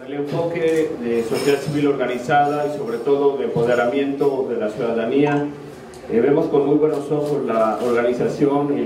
el enfoque de sociedad civil organizada y sobre todo de empoderamiento de la ciudadanía, vemos con muy buenos ojos la organización y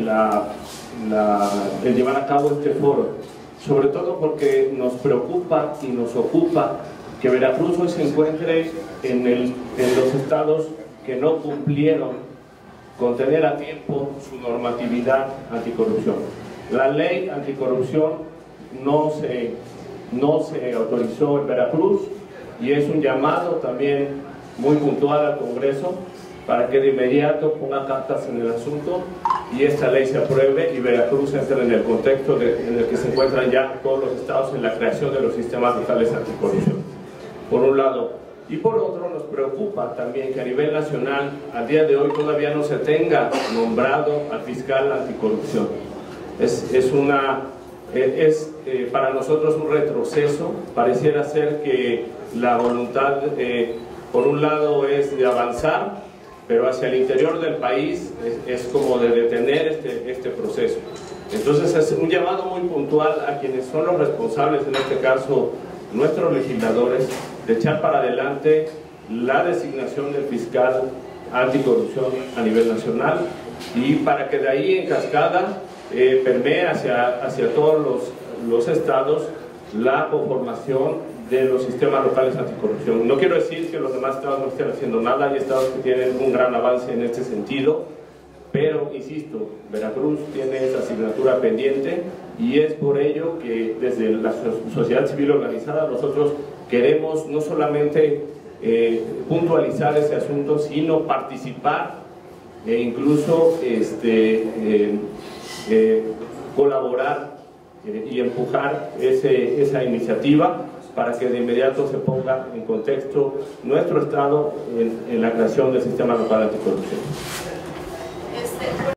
el llevar a cabo este foro, sobre todo porque nos preocupa y nos ocupa que Veracruz hoy se encuentre en los estados que no cumplieron con tener a tiempo su normatividad anticorrupción. La ley anticorrupción no se autorizó en Veracruz y es un llamado también muy puntual al Congreso para que de inmediato ponga cartas en el asunto y esta ley se apruebe y Veracruz entre en el contexto en el que se encuentran ya todos los estados en la creación de los sistemas locales anticorrupción, por un lado. Y por otro, nos preocupa también que a nivel nacional, al día de hoy, todavía no se tenga nombrado al fiscal anticorrupción. Es para nosotros un retroceso. Pareciera ser que la voluntad, por un lado, es de avanzar, pero hacia el interior del país es como de detener este proceso. Entonces es un llamado muy puntual a quienes son los responsables, en este caso nuestros legisladores, de echar para adelante la designación del fiscal anticorrupción a nivel nacional y para que de ahí en cascada permee hacia todos los estados la conformación de los sistemas locales anticorrupción. No quiero decir que los demás estados no estén haciendo nada, hay estados que tienen un gran avance en este sentido, pero insisto, Veracruz tiene esa asignatura pendiente y es por ello que desde la sociedad civil organizada nosotros queremos no solamente puntualizar ese asunto, sino participar e incluso colaborar y empujar esa iniciativa para que de inmediato se ponga en contexto nuestro Estado en la creación del sistema local anticorrupción.